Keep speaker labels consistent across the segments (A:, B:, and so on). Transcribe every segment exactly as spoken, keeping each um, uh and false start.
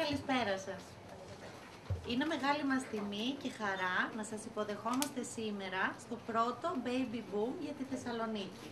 A: καλησπέρα σας. Είναι μεγάλη μας τιμή και χαρά να σας υποδεχόμαστε σήμερα στο πρώτο Baby Boom για τη Θεσσαλονίκη.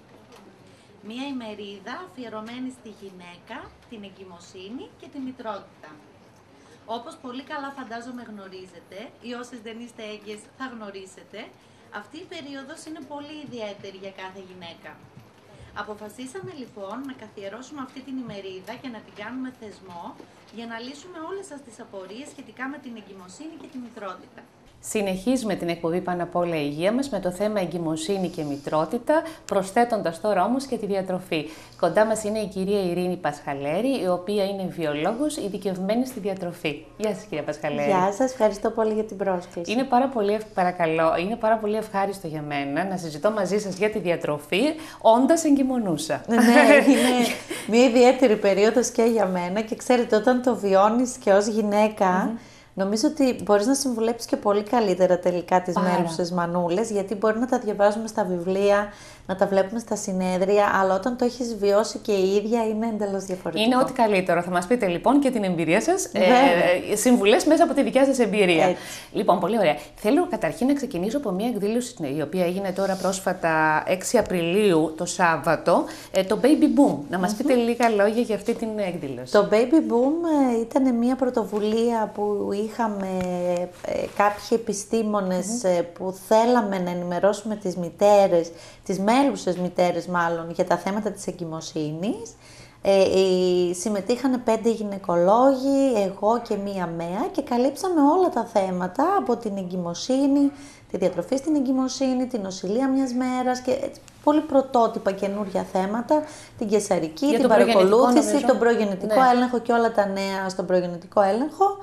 A: Μία ημερίδα αφιερωμένη στη γυναίκα, την εγκυμοσύνη και τη μητρότητα. Όπως πολύ καλά φαντάζομαι γνωρίζετε, ή όσες δεν είστε έγκυες θα γνωρίσετε, αυτή η περίοδος είναι πολύ ιδιαίτερη για κάθε γυναίκα. Αποφασίσαμε λοιπόν να καθιερώσουμε αυτή την ημερίδα και να την κάνουμε θεσμό για να λύσουμε όλες σας τις απορίες σχετικά με την εγκυμοσύνη και τη μητρότητα.
B: Συνεχίζουμε την εκπομπή πάνω απ' όλα η υγεία μας με το θέμα εγκυμοσύνη και μητρότητα, προσθέτοντας τώρα όμως και τη διατροφή. Κοντά μας είναι η κυρία Ειρήνη Πασχαλέρη, η οποία είναι βιολόγος ειδικευμένη στη διατροφή. Γεια σας κυρία Πασχαλέρη.
C: Γεια σας, ευχαριστώ πολύ για την πρόσκληση.
B: Είναι πάρα πολύ, παρακαλώ, είναι πάρα πολύ ευχάριστο για μένα να συζητώ μαζί σας για τη διατροφή, όντας εγκυμονούσα.
C: Ναι, είναι μια ιδιαίτερη περίοδος και για μένα και ξέρετε όταν το βιώνεις και ως γυναίκα, mm-hmm. νομίζω ότι μπορείς να συμβουλέψεις και πολύ καλύτερα τελικά τις μέλουσες μανούλες, γιατί μπορεί να τα διαβάζουμε στα βιβλία, να τα βλέπουμε στα συνέδρια, αλλά όταν το έχεις βιώσει και η ίδια είναι εντελώς διαφορετικό.
B: Είναι ό,τι καλύτερο. Θα μας πείτε λοιπόν και την εμπειρία σας, ε, συμβουλές μέσα από τη δικιά σας εμπειρία.
C: Έτσι.
B: Λοιπόν, πολύ ωραία. Θέλω καταρχήν να ξεκινήσω από μια εκδήλωση η οποία έγινε τώρα πρόσφατα έξι Απριλίου το Σάββατο, ε, το Baby Boom. Να μας mm-hmm. πείτε λίγα λόγια για αυτή την εκδήλωση.
C: Το Baby Boom ε, ήταν μια πρωτοβουλία που είχαμε ε, κάποιοι επιστήμονες mm-hmm. ε, που θέλαμε να ενημερώσουμε τις μητέρες, τις μέλουσες μητέρες μάλλον, για τα θέματα της εγκυμοσύνης. Ε, συμμετείχαν πέντε γυναικολόγοι, εγώ και μία ΜΕΑ και καλύψαμε όλα τα θέματα από την εγκυμοσύνη, τη διατροφή στην εγκυμοσύνη, την νοσηλεία μιας μέρας και έτσι, πολύ πρωτότυπα καινούρια θέματα, την κεσαρική,
B: για
C: την παρακολούθηση, τον προγεννητικό ναι. έλεγχο και όλα τα νέα στον προγεννητικό έλεγχο.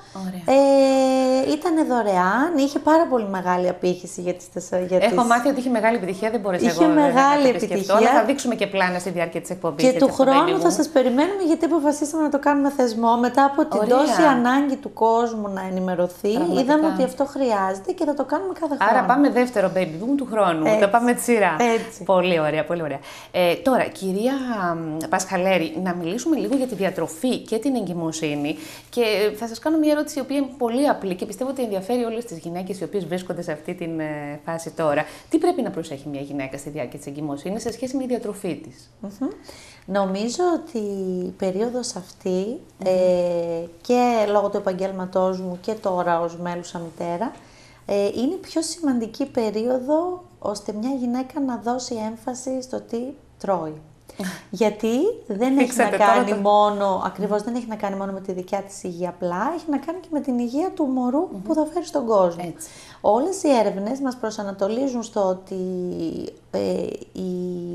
C: Ε, ήταν δωρεάν, είχε πάρα πολύ μεγάλη απήχηση για τις... Για
B: Έχω
C: τις...
B: μάθει ότι είχε μεγάλη επιτυχία, δεν μπορείς
C: είχε
B: εγώ
C: μεγάλη
B: να
C: επιτυχία.
B: Αλλά θα δείξουμε και πλάνα στη διάρκεια της εκπομπής.
C: Και του χρόνου θα σας περιμένουμε γιατί αποφασίσαμε να το κάνουμε θεσμό. Μετά από την
B: Ωραία.
C: τόση ανάγκη του κόσμου να ενημερωθεί, πραγματικά. Είδαμε ότι αυτό χρειάζεται και θα το κάνουμε κάθε χρόνο.
B: Άρα πάμε δεύτερο Baby Boom του χρόνου.
C: Έτσι.
B: Θα πάμε τη σειρά.
C: Έτσι.
B: Πολύ ωραία, πολύ ωραία. Ε, τώρα, κυρία Πασχαλέρη, να μιλήσουμε λίγο για τη διατροφή και την εγκυμοσύνη. Και θα σας κάνω μια ερώτηση η οποία είναι πολύ απλή και πιστεύω ότι ενδιαφέρει όλες τις γυναίκες οι οποίες βρίσκονται σε αυτή τη ε, φάση τώρα. Τι πρέπει να προσέχει μια γυναίκα στη διάρκεια της εγκυμοσύνης σε σχέση με τη διατροφή της?
C: Mm-hmm. Νομίζω ότι η περίοδος αυτή mm-hmm. ε, και λόγω του επαγγέλματός μου και τώρα ως μέλουσα μητέρα ε, είναι πιο σημαντική περίοδο ώστε μια γυναίκα να δώσει έμφαση στο τι τρώει. Γιατί δεν έχει να κάνει το... μόνο, ακριβώς δεν έχει να κάνει μόνο με τη δικιά της υγεία απλά, έχει να κάνει και με την υγεία του μωρού mm-hmm. που θα φέρει στον κόσμο.
B: Έτσι.
C: Όλες οι έρευνες μας προσανατολίζουν στο ότι ε, η,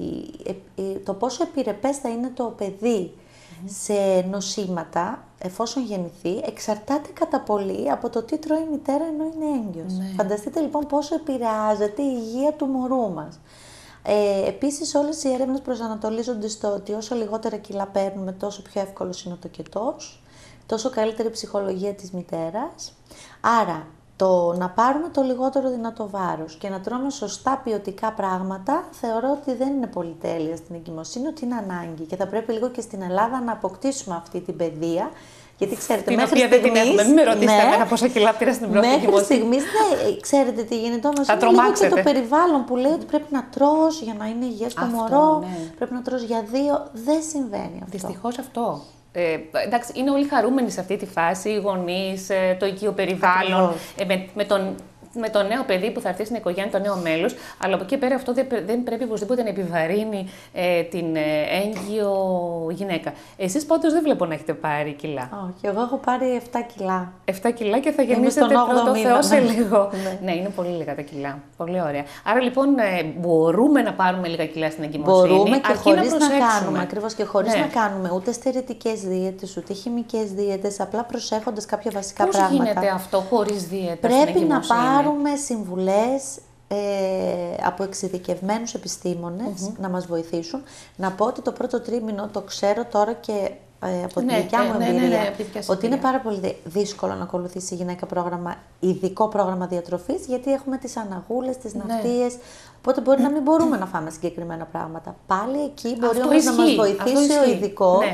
C: ε, ε, το πόσο επιρρεπές θα είναι το παιδί mm-hmm. σε νοσήματα, εφόσον γεννηθεί, εξαρτάται κατά πολύ από το τι τρώει η μητέρα ενώ είναι έγκυος. Ναι. Φανταστείτε λοιπόν πόσο επηρεάζεται η υγεία του μωρού μας. Ε, επίσης όλες οι έρευνες προσανατολίζονται στο ότι όσο λιγότερα κιλά παίρνουμε τόσο πιο εύκολος είναι ο τοκετός, τόσο καλύτερη ψυχολογία της μητέρας. Άρα το να πάρουμε το λιγότερο δυνατό βάρος και να τρώμε σωστά ποιοτικά πράγματα θεωρώ ότι δεν είναι πολυτέλεια στην εγκυμοσύνη, ότι είναι ανάγκη και θα πρέπει λίγο και στην Ελλάδα να αποκτήσουμε αυτή την παιδεία. Γιατί ξέρετε,
B: την
C: μέχρι
B: οποία
C: στιγμής,
B: δεν την έχουμε. Μην με ρωτήσετε
C: ναι,
B: εμένα πόσα κιλά πήρα στην πρώτη
C: μέχρι
B: εγκυμοσύνη.
C: στιγμής, ναι, ξέρετε τι γίνεται όμως,
B: θα
C: είναι λίγο
B: τρομάξετε.
C: και το περιβάλλον που λέει ότι πρέπει να τρως για να είναι υγιές το
B: αυτό,
C: μωρό,
B: ναι.
C: πρέπει να τρως για δύο, δεν συμβαίνει αυτό.
B: Δυστυχώς αυτό. Ε, εντάξει, είναι όλοι χαρούμενοι σε αυτή τη φάση, οι γονείς, το οικείο περιβάλλον, ε, με, με τον... με το νέο παιδί που θα έρθει στην οικογένεια, το νέο μέλος, αλλά από εκεί πέρα αυτό δεν, δεν πρέπει οπωσδήποτε να επιβαρύνει ε, την ε, έγκυο γυναίκα. Εσείς πάντως δεν βλέπω να έχετε πάρει κιλά.
C: Όχι, εγώ έχω πάρει επτά κιλά.
B: επτά κιλά και θα γεννήσετε πρώτο Θεό σε λίγο.
C: ναι.
B: ναι, είναι πολύ λίγα τα κιλά. Πολύ ωραία. Άρα λοιπόν ε, μπορούμε να πάρουμε λίγα κιλά στην εγκυμοσύνη.
C: Μπορούμε και χωρίς να, να κάνουμε,
B: ακριβώς
C: και χωρίς ναι. να κάνουμε ούτε στερετικές δίαιτες, ούτε χημικές δίαιτες, απλά προσέχοντας κάποια βασικά
B: Πώς
C: πράγματα.
B: Πώς γίνεται αυτό χωρίς δίαιτα?
C: Πρέπει να πάρουμε συμβουλές ε, από εξειδικευμένους επιστήμονες mm-hmm. να μας βοηθήσουν. Να πω ότι το πρώτο τρίμηνο το ξέρω τώρα και ε, από
B: ναι,
C: τη δικιά μου εμπειρία, ναι, ναι, ναι, ότι είναι πάρα πολύ δύσκολο να ακολουθήσει η γυναίκα πρόγραμμα, ειδικό πρόγραμμα διατροφής, γιατί έχουμε τις αναγούλες, τις ναυτίες, ναι. οπότε μπορεί να μην μπορούμε να φάμε συγκεκριμένα πράγματα. Πάλι εκεί μπορεί όμως να μας βοηθήσει ο ειδικός ναι.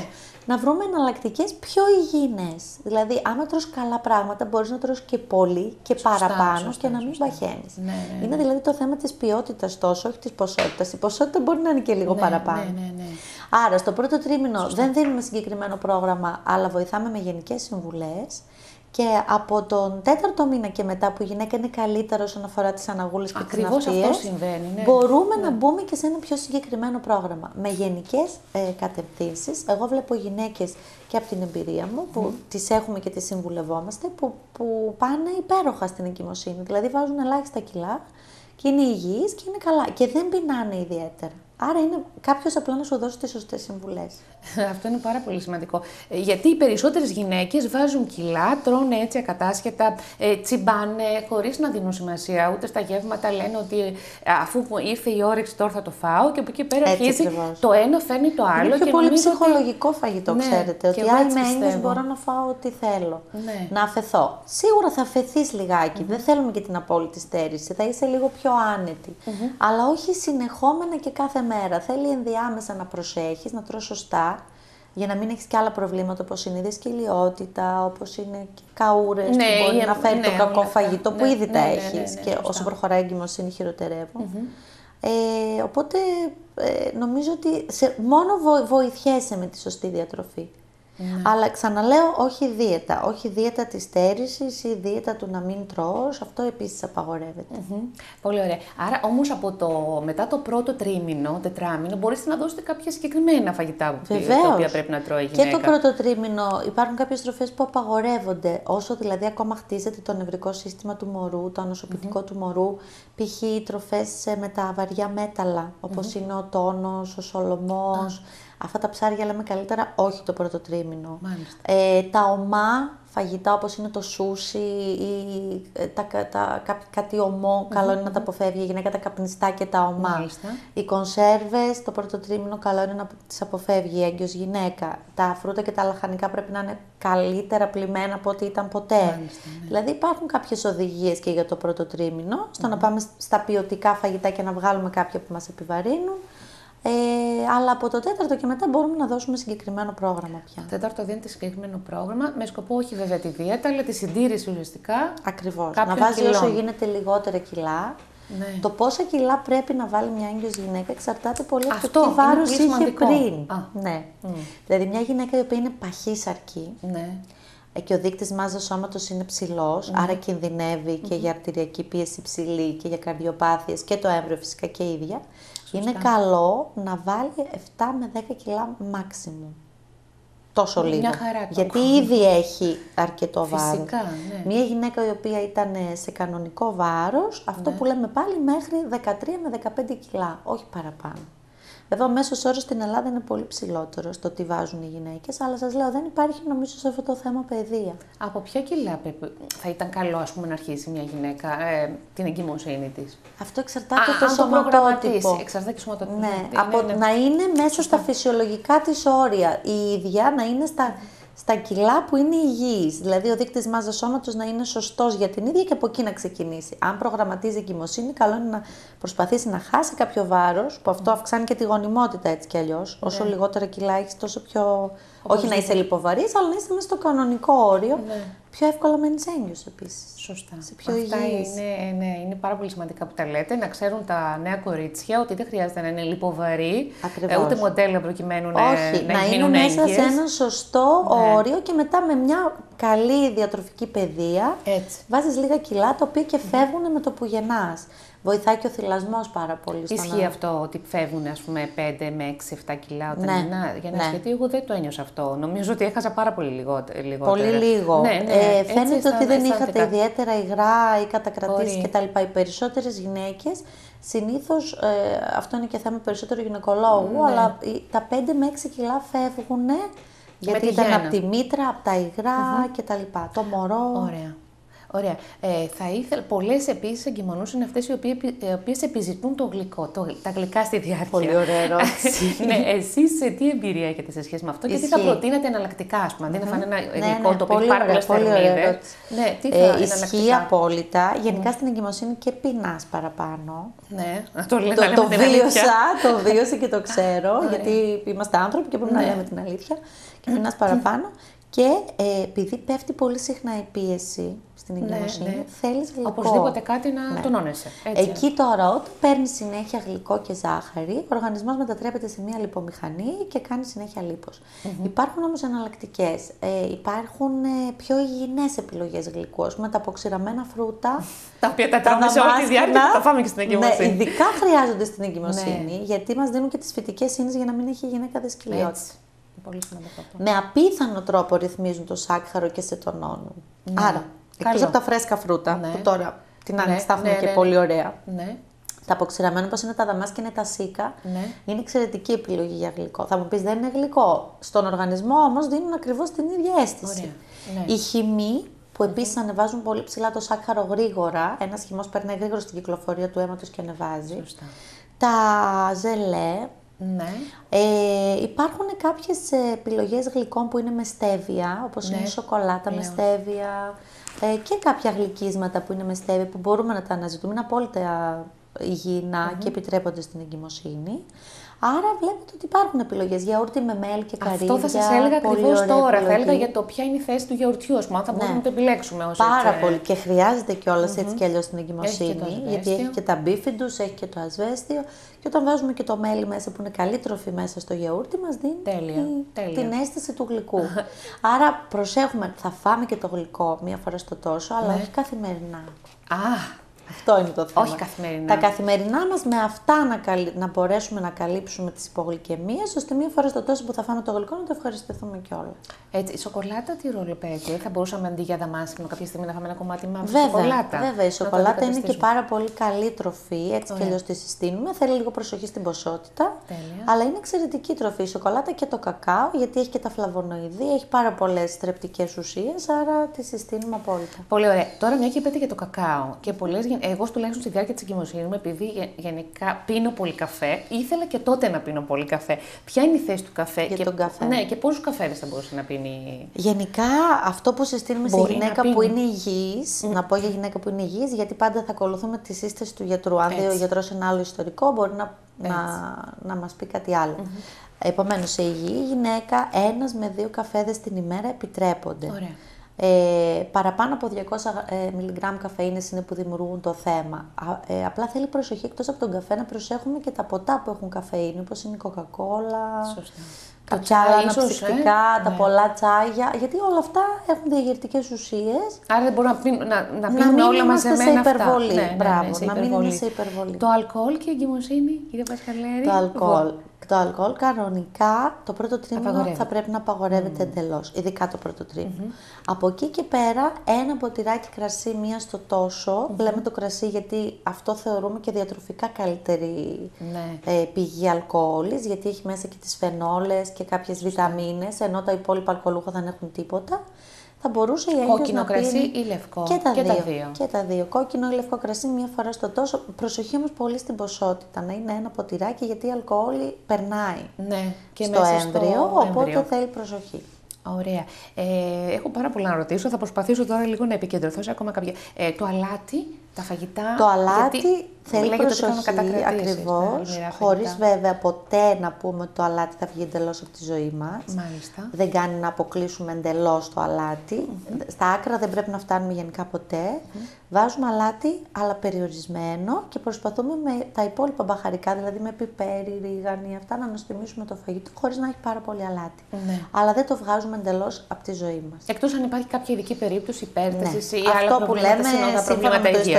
C: να βρούμε εναλλακτικές πιο υγιεινές. Δηλαδή, άμα τρως καλά πράγματα, μπορείς να τρως και πολύ και σωστά, παραπάνω σωστά, και να μην παχαίνεις. Ναι, ναι, ναι. Είναι δηλαδή το θέμα της ποιότητας τόσο, όχι της ποσότητας. Η ποσότητα μπορεί να είναι και λίγο ναι, παραπάνω. Ναι, ναι, ναι. Άρα, στο πρώτο τρίμηνο σωστά. Δεν δίνουμε συγκεκριμένο πρόγραμμα, αλλά βοηθάμε με γενικές συμβουλές. Και από τον τέταρτο μήνα και μετά που η γυναίκα είναι καλύτερα όσον αφορά τις αναγούλες και τις ναυτίες,
B: αυτό συμβαίνει, ναι.
C: μπορούμε
B: ναι.
C: να μπούμε και σε ένα πιο συγκεκριμένο πρόγραμμα. Με γενικές ε, κατευθύνσεις, εγώ βλέπω γυναίκες και από την εμπειρία μου, που mm. τις έχουμε και τις συμβουλευόμαστε, που, που πάνε υπέροχα στην εγκυμοσύνη. Δηλαδή βάζουν ελάχιστα κιλά και είναι υγιείς και είναι καλά και δεν πεινάνε ιδιαίτερα. Άρα είναι κάποιος απλά να σου δώσει τις σωστές συμβουλές.
B: Αυτό είναι πάρα πολύ σημαντικό. Γιατί οι περισσότερες γυναίκες βάζουν κιλά, τρώνε έτσι ακατάσχετα, ε, τσιμπάνε, χωρίς να δίνουν σημασία. Ούτε στα γεύματα λένε ότι αφού ήρθε η όρεξη τώρα θα το φάω και από εκεί πέρα
C: έτσι
B: αρχίζει
C: ακριβώς.
B: Το ένα φέρνει το άλλο.
C: Είναι πιο
B: και
C: πολύ ψυχολογικό
B: ότι...
C: φαγητό,
B: ναι,
C: ξέρετε. Ότι αν είμαι έγκυος μπορώ να φάω ό,τι θέλω.
B: Ναι.
C: Να αφεθώ. Σίγουρα θα αφεθείς λιγάκι. Mm-hmm. Δεν θέλουμε και την απόλυτη στέρηση. Θα είσαι λίγο πιο άνετη. Mm-hmm. Αλλά όχι συνεχόμενα και κάθε μέρα. Θέλει ενδιάμεσα να προσέχεις, να τρως σωστά, για να μην έχεις και άλλα προβλήματα όπως είναι η δυσκολιότητα, όπως είναι και καούρες ναι, που μπορεί ε, να φέρει ναι, το κακό ναι, φαγητό ναι, που ήδη ναι, τα ναι, έχεις ναι, ναι, ναι, ναι, και όσο προχωράει η εγκυμοσύνη χειροτερεύουν. Mm-hmm. Ε, οπότε ε, νομίζω ότι σε, μόνο βο, βοηθιέσαι με τη σωστή διατροφή. Ναι. Αλλά ξαναλέω, όχι δίαιτα. Όχι δίαιτα της στέρησης ή δίαιτα του να μην τρως. Αυτό επίσης απαγορεύεται.
B: Mm-hmm. Πολύ ωραία. Άρα όμως από το, μετά το πρώτο τρίμηνο, τετράμηνο, μπορείτε να δώσετε κάποια συγκεκριμένα φαγητά που τα οποία πρέπει να τρώει η γυναίκα.
C: Και το πρώτο τρίμηνο υπάρχουν κάποιες τροφές που απαγορεύονται. Όσο δηλαδή ακόμα χτίζεται το νευρικό σύστημα του μωρού, το ανοσοποιητικό mm-hmm. του μωρού, π.χ. τροφές με τα βαριά μέταλλα, όπως mm-hmm. είναι ο τόνος, ο σολομός. Ah. Αυτά τα ψάρια λέμε καλύτερα όχι το πρώτο τρίμηνο. Ε, τα ομά φαγητά όπως είναι το σούσι ή τα, τα, τα, κάτι ομό, mm-hmm. καλό είναι να τα αποφεύγει η γυναίκα, τα καπνιστά και τα ομά. Μάλιστα. Οι κονσέρβες το πρώτο τρίμηνο καλό είναι να τις αποφεύγει η έγκυος γυναίκα. Τα φρούτα και τα λαχανικά πρέπει να είναι καλύτερα πλημμένα από ό,τι ήταν ποτέ. Μάλιστα, ναι. Δηλαδή υπάρχουν κάποιες οδηγίες και για το πρώτο τρίμηνο, στο mm-hmm. να πάμε στα ποιοτικά φαγητά και να βγάλουμε κάποια που μας επιβαρύνουν. Ε, αλλά από το τέταρτο και μετά μπορούμε να δώσουμε συγκεκριμένο πρόγραμμα πια.
B: Το τέταρτο δίνεται συγκεκριμένο πρόγραμμα, με σκοπό όχι βέβαια τη δίαιτα, αλλά τη συντήρηση ουσιαστικά.
C: Ακριβώς. Να βάζει κιλών. Όσο γίνεται λιγότερα κιλά. Ναι. Το πόσα κιλά πρέπει να βάλει μια έγκυος γυναίκα εξαρτάται πολύ από το τι βάρος είχε σημαντικό. Πριν. Α. Ναι. Mm. Δηλαδή μια γυναίκα η οποία είναι παχύσαρκη. Ναι. Και ο δείκτης μάζας σώματος είναι ψηλός, mm. άρα κινδυνεύει mm. και για αρτηριακή πίεση ψηλή και για καρδιοπάθειες και το έμβριο φυσικά και ίδια. Σωστά. Είναι καλό να βάλει επτά με δέκα κιλά maximum. Τόσο λίγο.
B: Μια χαρά,
C: γιατί ήδη έχει αρκετό βάρος.
B: Φυσικά, ναι.
C: Μια γυναίκα η οποία ήταν σε κανονικό βάρος, αυτό ναι. που λέμε πάλι μέχρι δεκατρία με δεκαπέντε κιλά, όχι παραπάνω. Βέβαια, ο μέσος όρος στην Ελλάδα είναι πολύ ψηλότερο στο τι βάζουν οι γυναίκες, αλλά σας λέω, δεν υπάρχει νομίζω σε αυτό το θέμα παιδεία.
B: Από ποια κιλά θα ήταν καλό, ας πούμε, να αρχίσει μια γυναίκα ε, την εγκυμοσύνη της?
C: Αυτό εξαρτάται από το σωματότυπο.
B: Εξαρτάται και το σωματότυπο.
C: Ναι, ναι, από ναι, ναι. να είναι μέσα στα φυσιολογικά της όρια. Η ίδια να είναι στα, στα κιλά που είναι υγιής. Δηλαδή, ο δείκτης μάζας σώματος να είναι σωστός για την ίδια και από εκεί να ξεκινήσει. Αν προγραμματίζει εγκυμοσύνη, καλό είναι να προσπαθήσει να χάσει κάποιο βάρος, που αυτό αυξάνει και τη γονιμότητα έτσι κι αλλιώς. Ναι. Όσο λιγότερα κιλά έχεις, τόσο πιο. Όπως όχι να είσαι λιποβαρής, αλλά να είσαι μέσα στο κανονικό όριο. Ναι. Πιο εύκολα μένεις έγκυος επίσης.
B: Σωστά.
C: Σε πιο
B: Αυτά
C: υγιής.
B: είναι, ναι, είναι πάρα πολύ σημαντικά που τα λέτε. Να ξέρουν τα νέα κορίτσια ότι δεν χρειάζεται να είναι λιποβαρή, ε, ούτε μοντέλα προκειμένου να,
C: όχι,
B: να,
C: να είναι μέσα έγκυες. Σε ένα σωστό ναι. όριο και μετά με μια καλή διατροφική παιδεία. Έτσι. Βάζεις λίγα κιλά τα οποία και φεύγουν mm. με το που γεννάς. Βοηθάει και ο θυλασμός πάρα πολύ.
B: Ισχύει να... αυτό ότι φεύγουν ας πούμε πέντε με έξι εφτά κιλά όταν ναι, γεννά, γεννάς, ναι. γιατί εγώ δεν το ένιωσα αυτό. Νομίζω ότι έχασα πάρα πολύ λιγότερο.
C: Πολύ λίγο. Ναι, ναι. Ε, φαίνεται έτσι, ότι δεν είχατε κάτι. Ιδιαίτερα υγρά ή κατακρατήσεις κτλ. Οι περισσότερες γυναίκες συνήθως, ε, αυτό είναι και θέμα περισσότερο γυναικολόγου, ναι. αλλά τα πέντε με έξι κιλά φεύγουν γιατί ήταν από τη μήτρα, από τα υγρά mm-hmm. κτλ. Το μωρό.
B: Ωραία. Ωραία. Ε, θα ήθελα, πολλές επίσης εγκυμονούς είναι αυτές οι οποίες επιζητούν το γλυκό, το, τα γλυκά στη διάρκεια.
C: Πολύ ωραία ερώτηση.
B: Ναι, εσείς σε τι εμπειρία έχετε σε σχέση με αυτό και τι θα προτείνετε εναλλακτικά, ας πούμε, αντί να φάνε ένα γλυκό
C: ναι,
B: το οποίο έχει πάρα πολλές θερμίδες.
C: Ναι, τι θα ε, ισχύει απόλυτα. Γενικά mm. στην εγκυμοσύνη και πεινάς παραπάνω.
B: Ναι, το λέμε,
C: το,
B: λέμε
C: το
B: την
C: βίωσα, το βίωσα και το ξέρω,
B: Ωραία.
C: γιατί είμαστε άνθρωποι και πρέπει
B: ναι.
C: να λέμε την αλήθεια. Και πεινάς παραπάνω. Και ε, επειδή πέφτει πολύ συχνά η πίεση στην εγκυμοσύνη, ναι, ναι. θέλεις γλυκό.
B: Οπωσδήποτε κάτι να ναι. τονώνεσαι. Έτσι.
C: Εκεί τώρα, όταν παίρνεις συνέχεια γλυκό και ζάχαρη, ο οργανισμός μετατρέπεται σε μια λιπομηχανή και κάνει συνέχεια λίπος. Mm-hmm. Υπάρχουν όμως εναλλακτικές. Ε, υπάρχουν ε, πιο υγιεινές επιλογές γλυκού, με τα αποξηραμένα φρούτα.
B: Τα οποία τα τρώμε σε όλη τη διάρκεια και τα φάμε και στην εγκυμοσύνη.
C: Ναι, ειδικά χρειάζονται στην εγκυμοσύνη, ναι. γιατί μας δίνουν και τις φυτικές ίνες για να μην έχει η γυναίκα δυσκολιότητα.
B: Πολύ σημαντικό.
C: Με απίθανο τρόπο ρυθμίζουν το σάκχαρο και σε τονώνουν. Ναι. Άρα, εκτός από τα φρέσκα φρούτα, ναι. που τώρα την άνοιξη τα έχουμε
B: ναι,
C: και
B: ναι, ναι.
C: πολύ ωραία.
B: Ναι.
C: Τα αποξηραμένα, όπως είναι τα δαμάσκια και είναι τα σίκα, ναι. είναι εξαιρετική επιλογή για γλυκό. Θα μου πεις, δεν είναι γλυκό. Στον οργανισμό όμως δίνουν ακριβώς την ίδια αίσθηση. Ναι. Η χυμή, που επίσης mm-hmm. ανεβάζουν πολύ ψηλά το σάκχαρο γρήγορα, ένας χυμός περνάει γρήγορα στην κυκλοφορία του αίματος και ανεβάζει.
B: Σωστά.
C: Τα ζελέ.
B: Ναι.
C: Ε, υπάρχουν κάποιες επιλογές γλυκών που είναι με στέβια, όπως ναι. είναι η σοκολάτα Λέω. με στέβια ε, και κάποια γλυκίσματα που είναι με στέβια που μπορούμε να τα αναζητούμε, είναι απόλυτα υγιεινά mm-hmm. και επιτρέπονται στην εγκυμοσύνη. Άρα βλέπετε ότι υπάρχουν επιλογές. Γιαούρτι με μέλι και καρύδια.
B: Αυτό θα σας έλεγα ακριβώς τώρα. Επιλογή. Θα έλεγα για το ποια είναι η θέση του γιαουρτιού, ας πούμε, αν θα μπορούμε ναι. να το επιλέξουμε όσο
C: Πάρα
B: έτσι.
C: πολύ. Και χρειάζεται κιόλας mm-hmm. έτσι κι αλλιώς στην εγκυμοσύνη.
B: Έχει
C: γιατί έχει και τα μπίφιντους, έχει και το ασβέστιο. Και όταν βάζουμε και το μέλι μέσα, που είναι καλή τροφή μέσα στο γιαούρτι, μας δίνει
B: τέλεια, τέλεια.
C: την αίσθηση του γλυκού. Άρα προσέχουμε, θα φάμε και το γλυκό μία φορά στο τόσο, αλλά ναι. όχι καθημερινά.
B: Α,
C: αυτό είναι το θέμα.
B: Όχι καθημερινά.
C: Τα καθημερινά μας με αυτά να, καλύ... να μπορέσουμε να καλύψουμε τις υπογλυκαιμίες, ώστε μία φορά στο τόσο που θα φάμε το γλυκό να το ευχαριστηθούμε κιόλα. Έτσι,
B: η σοκολάτα τι ρόλο παίζει? Θα μπορούσαμε αντί για δαμάσκηνο κάποια στιγμή να φάμε ένα κομμάτι μαύρη
C: βέβαια,
B: σοκολάτα?
C: Βέβαια, η σοκολάτα είναι και πάρα πολύ καλή τροφή, έτσι κι αλλιώς τη συστήνουμε. Θέλει λίγο προσοχή στην ποσότητα, τέλεια. Αλλά είναι εξαιρετική τροφή η σοκολάτα και το κακάο, γιατί έχει και τα φλαβονοειδή, έχει πάρα πολλές θρεπτικές ουσίες, άρα τη συστήνουμε απόλυτα.
B: Πολύ ωραία. Τώρα, μια και είπατε για το κακάο και πολλές. Εγώ τουλάχιστον στη διάρκεια της εγκυμοσύνης μου, επειδή γενικά πίνω πολύ καφέ, ήθελα και τότε να πίνω πολύ καφέ. Ποια είναι η θέση του καφέ?
C: Για
B: και,
C: τον καφέ.
B: Ναι, και πόσους καφέδες θα μπορούσε να πίνει?
C: Γενικά, αυτό που συστήνουμε σε γυναίκα που είναι υγιής, mm. να πω για γυναίκα που είναι υγιής, γιατί πάντα θα ακολουθούμε τη σύσταση του γιατρού. Αν δει ο γιατρός ένα άλλο ιστορικό, μπορεί να, να, να μας πει κάτι άλλο. Mm-hmm. Επομένως, σε υγιή γυναίκα, ένας με δύο καφέδες την ημέρα επιτρέπονται.
B: Ωραία.
C: Ε, παραπάνω από διακόσια μιλιγκράμμ καφεΐνες είναι που δημιουργούν το θέμα. Ε, απλά θέλει προσοχή, εκτός από τον καφέ, να προσέχουμε και τα ποτά που έχουν καφεΐνη, όπως είναι η κοκακόλα, κάποια άλλα αναψυκτικά, ε? τα ναι. πολλά τσάγια, γιατί όλα αυτά έχουν διαγερτικές ουσίες.
B: Άρα δεν μπορούμε να, πίνουμε, να, να πίνουμε
C: να
B: όλα μαζεμένα αυτά.
C: Ναι, ναι,
B: Μπράβο,
C: ναι, σε να μην είναι σε υπερβολή.
B: Το αλκοόλ και η εγκυμοσύνη, κύριε Πασχαλέρη?
C: Το αλκοόλ. Το αλκοόλ κανονικά το πρώτο τρίμηνο θα πρέπει να απαγορεύεται mm. εντελώς, ειδικά το πρώτο τρίμηνο. Mm-hmm. Από εκεί και πέρα, ένα ποτηράκι κρασί μία στο τόσο, mm-hmm. λέμε το κρασί γιατί αυτό θεωρούμε και διατροφικά καλύτερη ναι. ε, πηγή αλκοόλης, γιατί έχει μέσα και τις φενόλες και κάποιες βιταμίνες, ενώ τα υπόλοιπα αλκοολούχα δεν έχουν τίποτα. Θα μπορούσε η έγκυος
B: κόκκινο
C: να
B: κρασί
C: πίνει
B: ή λευκό?
C: Και τα,
B: και
C: δύο.
B: τα δύο.
C: Και τα δύο. Κόκκινο ή λευκό κρασί μία φορά στο τόσο. Προσοχή όμως πολύ στην ποσότητα. Να είναι ένα ποτηράκι, γιατί η αλκοόλη περνάει
B: ναι. και
C: στο
B: μέσα
C: έμβριο,
B: στο
C: οπότε
B: έμβριο.
C: θέλει προσοχή.
B: Ωραία. Ε, έχω πάρα πολλά να ρωτήσω. Θα προσπαθήσω τώρα λίγο να επικεντρωθώ σε ακόμα κάποια. Ε, το αλάτι, τα φαγητά.
C: Το αλάτι
B: γιατί
C: θέλει προσοχή, ακριβώς, χωρίς βέβαια ποτέ να πούμε ότι το αλάτι θα βγει εντελώς από τη ζωή μας.
B: Μάλιστα.
C: Δεν κάνει να αποκλείσουμε εντελώς το αλάτι. Mm-hmm. Στα άκρα δεν πρέπει να φτάνουμε γενικά ποτέ. Mm-hmm. Βάζουμε αλάτι, αλλά περιορισμένο, και προσπαθούμε με τα υπόλοιπα μπαχαρικά, δηλαδή με πιπέρι, ρίγανη, αυτά, να νοστιμήσουμε το φαγητό χωρίς να έχει πάρα πολύ αλάτι.
B: Ναι.
C: Αλλά δεν το βγάζουμε εντελώς από τη ζωή μας.
B: Εκτός αν υπάρχει κάποια ειδική περίπτωση υπέρτασης
C: ναι.
B: ή
C: αυτό
B: άλλα
C: που λέμε,
B: σύμφωνα με το
C: ιστορικό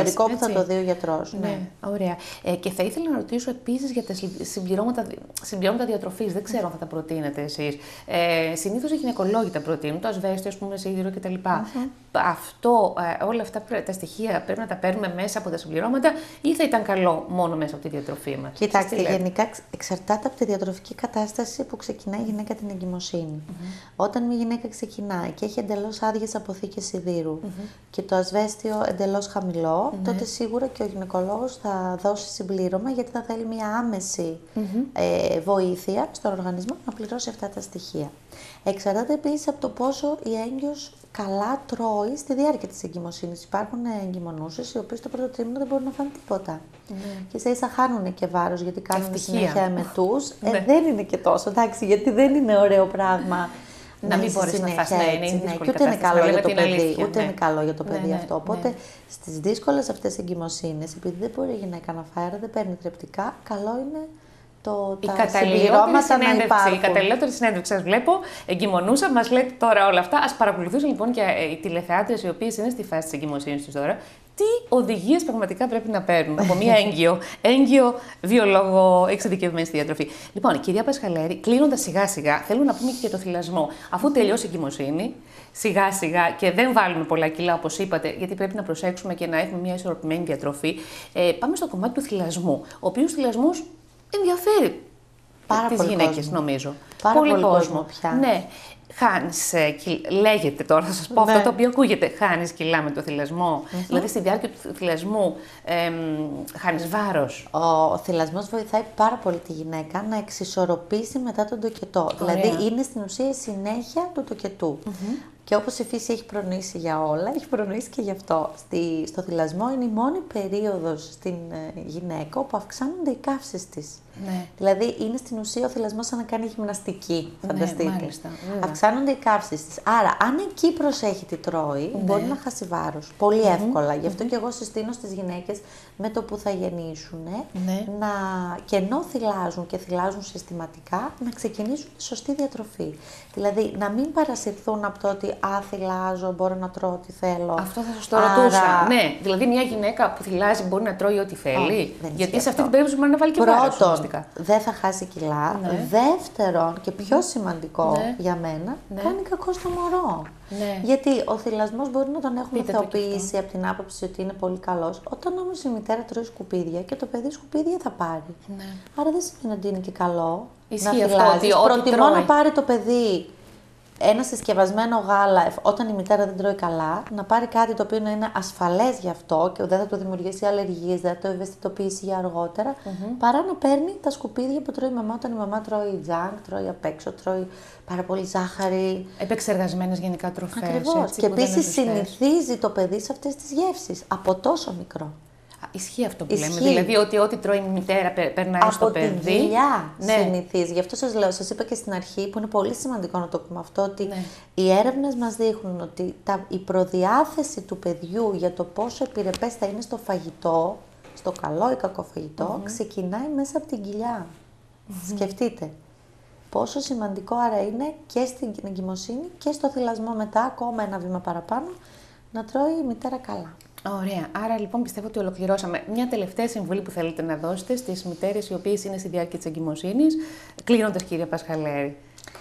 C: εξωτερικό που θα το δει ο γιατρός.
B: Ναι,
C: ναι.
B: Ωραία. Ε, και θα ήθελα να ρωτήσω επίσης για τα συμπληρώματα, συμπληρώματα διατροφής. Δεν ξέρω αν θα τα προτείνετε εσείς. Ε, συνήθως οι γυναικολόγοι τα προτείνουν, το ασβέστιο, ας πούμε, σίδηρο κτλ. Mm-hmm. Αυτό, ε, όλα αυτά τα στοιχεία πρέπει να τα παίρνουμε μέσα από τα συμπληρώματα ή θα ήταν καλό μόνο μέσα από τη διατροφή μας?
C: Κοιτάξτε, γενικά εξαρτάται από τη διατροφική κατάσταση που ξεκινάει η γυναίκα την εγκυμοσύνη. Mm-hmm. Όταν μια γυναίκα ξεκινάει και έχει εντελώς άδειες αποθήκες σιδήρου mm-hmm. και το ασβέστιο εντελώς χαμηλό, mm-hmm. τότε σίγουρα και ο γυναικολόγος θα δώσει συμπλήρωμα, γιατί θα θέλει μια άμεση mm-hmm. ε, βοήθεια στον οργανισμό να πληρώσει αυτά τα στοιχεία. Εξαρτάται επίσης από το πόσο η έγκυος καλά τρώει στη διάρκεια της εγκυμοσύνης. Υπάρχουν εγκυμονούσες οι οποίες το πρώτο τρίμηνο δεν μπορούν να φάνε τίποτα. Mm. Και σε ίσα χάνουν και βάρος γιατί κάνουν
B: Ευτυχία.
C: συνέχεια εμετούς. ε, δεν είναι και τόσο, εντάξει, γιατί δεν είναι ωραίο πράγμα.
B: Να μην μπορείς να φας, ναι, είναι
C: ναι,
B: δύσκολη
C: και ούτε είναι καλό για το παιδί,
B: αλήθεια,
C: ούτε
B: ναι.
C: είναι καλό για το παιδί
B: ναι,
C: αυτό. Οπότε ναι. στις δύσκολες αυτές εγκυμοσύνες, επειδή δεν μπορεί η γυναίκα να φάει, άρα δεν παίρνει θρεπτικά, καλό είναι το,
B: η
C: τα συμπληρώματα να υπάρχουν.
B: Η καταλληλότερη συνέντευξη σας βλέπω, εγκυμονούσα, μας λέτε τώρα όλα αυτά. Ας παρακολουθήσουν λοιπόν και οι τηλεθεάτριες οι οποίες είναι στη φάση της εγκυμοσύνης τους τώρα, τι οδηγίες πραγματικά πρέπει να παίρνουν από μία έγκυο, έγκυο βιολόγο εξειδικευμένη στη διατροφή. Λοιπόν, κυρία Πασχαλέρη, κλείνοντας σιγά σιγά, θέλω να πούμε και για το θυλασμό. Αφού τελειώσει η εγκυμοσύνη, σιγά σιγά και δεν βάλουμε πολλά κιλά όπως είπατε, γιατί πρέπει να προσέξουμε και να έχουμε μια ισορροπημένη διατροφή, ε, πάμε στο κομμάτι του θυλασμού, ο οποίος θυλασμός ενδιαφέρει
C: Πάρα
B: τις γυναίκες, νομίζω.
C: Πάρα πολύ, πολύ κόσμο πια.
B: Ναι. Χάνεις, ε, λέγεται τώρα, θα σας πω ναι. αυτό το οποίο ακούγεται, χάνεις κιλά με το θυλασμό, mm-hmm. δηλαδή στη διάρκεια του θυλασμού ε, χάνεις βάρος.
C: Ο, ο θυλασμός βοηθάει πάρα πολύ τη γυναίκα να εξισορροπήσει μετά τον τοκετό.
B: Ωραία.
C: Δηλαδή είναι στην ουσία η συνέχεια του τοκετού. Mm-hmm. Και όπως η φύση έχει προνοήσει για όλα, έχει προνοήσει και γι' αυτό. Στη, στο θυλασμό είναι η μόνη περίοδος στην ε, γυναίκα όπου αυξάνονται οι καύσεις της.
B: Ναι.
C: Δηλαδή είναι στην ουσία ο θυλασμός σαν να κάνει γυμναστική, φανταστείτε.
B: Ναι, μάλιστα.
C: Αυξάνονται οι καύσεις της. Άρα, αν εκεί προσέχει τι τρώει, ναι. μπορεί να χάσει βάρος. Πολύ mm-hmm. εύκολα. Γι' αυτό mm-hmm. και εγώ συστήνω στις γυναίκες με το που θα γεννήσουν, ναι. να, και ενώ θυλάζουν και θυλάζουν συστηματικά, να ξεκινήσουν τη σωστή διατροφή. Δηλαδή, να μην παρασυρθούν από το ότι «Α, θυλάζω, μπορώ να τρώω ό,τι θέλω».
B: Αυτό θα σας το Άρα... ρωτούσα. Ναι, δηλαδή μια γυναίκα που θυλάζει μπορεί να τρώει ό,τι θέλει. Oh, γιατί σε αυτή την περίπτωση μπορεί να βάλει και βάρος.
C: Πρώτον, δεν θα χάσει κιλά. Ναι. Δεύτερον, και πιο σημαντικό ναι. για μένα, ναι. κάνει κακό στο μωρό. Ναι. Γιατί ο θυλασμός μπορεί να τον έχουμε θεοποιήσει από την άποψη ότι είναι πολύ καλός. Όταν όμως η μητέρα τρώει σκουπίδια και το παιδί σκουπίδια θα πάρει. Ναι. Άρα δεν σημαίνει ότι είναι και καλό. Ισχύει να θυλάζει. Προτιμώ να πάρει το παιδί ένα συσκευασμένο γάλα, όταν η μητέρα δεν τρώει καλά, να πάρει κάτι το οποίο να είναι ασφαλές γι' αυτό και δεν θα του δημιουργήσει αλλεργίες, δεν θα το ευαισθητοποιήσει για αργότερα, mm-hmm. παρά να παίρνει τα σκουπίδια που τρώει η μαμά, όταν η μαμά τρώει τζάνκ, τρώει απ' έξω, τρώει πάρα πολύ ζάχαρη.
B: Επεξεργασμένες γενικά τροφές.
C: Ακριβώς. Και επίσης συνηθίζει το παιδί σε αυτές τις γεύσεις από τόσο μικρό.
B: Ισχύει αυτό που Ισχύει. λέμε, δηλαδή ότι ό,τι τρώει η μητέρα περνάει
C: από
B: στο παιδί.
C: Από τη δουλειά ναι. συνηθίζει. Γι' αυτό σας λέω, σας είπα και στην αρχή, που είναι πολύ σημαντικό να το πούμε αυτό, ότι ναι. οι έρευνες μας δείχνουν ότι τα, η προδιάθεση του παιδιού για το πόσο επιρρεπές θα είναι στο φαγητό, στο καλό ή κακό φαγητό, mm-hmm. ξεκινάει μέσα από την κοιλιά. Mm-hmm. Σκεφτείτε. Πόσο σημαντικό άρα είναι και στην εγκυμοσύνη και στο θυλασμό μετά, ακόμα ένα βήμα παραπάνω, να τρώει η μητέρα καλά.
B: Ωραία. Άρα λοιπόν πιστεύω ότι ολοκληρώσαμε. Μια τελευταία συμβουλή που θέλετε να δώσετε στις μητέρες οι οποίες είναι στη διάρκεια της εγκυμοσύνης, κλείνοντας κυρία Πασχαλέρη.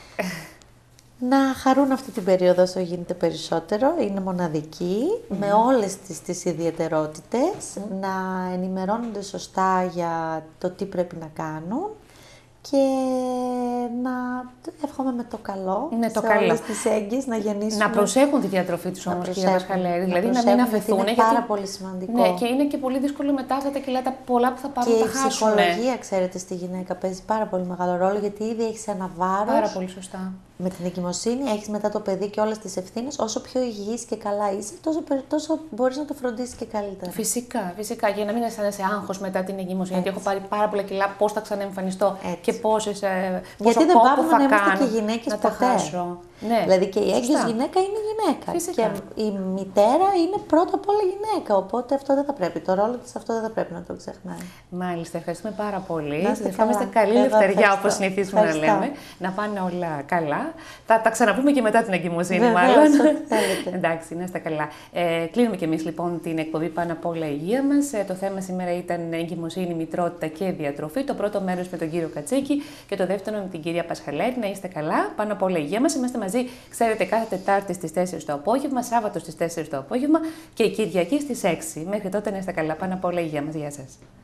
C: Να χαρούν αυτή την περίοδο όσο γίνεται περισσότερο, είναι μοναδική, mm. με όλες τις, τις ιδιαιτερότητες, mm. να ενημερώνονται σωστά για το τι πρέπει να κάνουν και να εύχομαι με το καλό
B: ναι, το
C: σε
B: καλό.
C: όλες τις έγκυες να γεννήσουν.
B: Να προσέχουν τη διατροφή τους όμως, κυρία Πασχαλέρη, δηλαδή να μην αφαιθούν.
C: Είναι
B: γιατί...
C: πάρα πολύ σημαντικό.
B: Ναι, και είναι και πολύ δύσκολο μετά αυτά τα κιλά τα πολλά που θα πάρουν
C: και
B: τα χάσουν.
C: Και η ψυχολογία, ξέρετε, στη γυναίκα παίζει πάρα πολύ μεγάλο ρόλο, γιατί ήδη έχεις ένα βάρος.
B: Πάρα πολύ σωστά.
C: Με την εγκυμοσύνη έχεις μετά το παιδί και όλες τις ευθύνες. Όσο πιο υγιής και καλά είσαι, τόσο, τόσο μπορείς να το φροντίσεις και καλύτερα.
B: Φυσικά, φυσικά. Για να μην αισθάνεσαι άγχος μετά την εγκυμοσύνη. Γιατί έχω πάρει πάρα πολλά κιλά, πώς θα ξαναεμφανιστώ και πόσες.
C: Γιατί δεν πάμε να είμαστε και γυναίκες ποτέ.
B: Χάσω.
C: Ναι. Δηλαδή και η έγκυος γυναίκα είναι γυναίκα.
B: Φυσικά.
C: Και η μητέρα είναι πρώτα απ' όλα γυναίκα. Οπότε αυτό δεν θα πρέπει. Το ρόλο της αυτό δεν θα πρέπει να το ξεχνάει.
B: Μάλιστα, ευχαριστούμε πάρα πολύ.
C: Να
B: Σας ευχόμαστε καλή
C: Εγώ
B: λευτεριά,
C: ευχαριστώ.
B: όπως συνηθίζουμε να
C: Ευχαριστώ.
B: λέμε. Να πάνε όλα καλά. Θα τα ξαναπούμε και μετά την εγκυμοσύνη,
C: Βεβαίως,
B: μάλλον.
C: ό,τι θέλετε.
B: Εντάξει, να είστε καλά. Ε, κλείνουμε κι εμείς λοιπόν την εκπομπή Πάνω απ' όλα η υγεία μας. Ε, το θέμα σήμερα ήταν εγκυμοσύνη, μητρότητα και διατροφή. Το πρώτο μέρος με τον κύριο Κατσίκη και το δεύτερο με την κυρία Πασχαλέρη. Να είστε καλά. Πάνω απ' όλα η υγεία μας. Είμαστε μαζί, ξέρετε, κάθε Τετάρτη στις τέσσερις το απόγευμα, Σάββατο στις τέσσερις το απόγευμα και Κυριακή στις έξι. Μέχρι τότε να είστε καλά. Πάνω απ' όλα η υγεία μας. Γεια σας.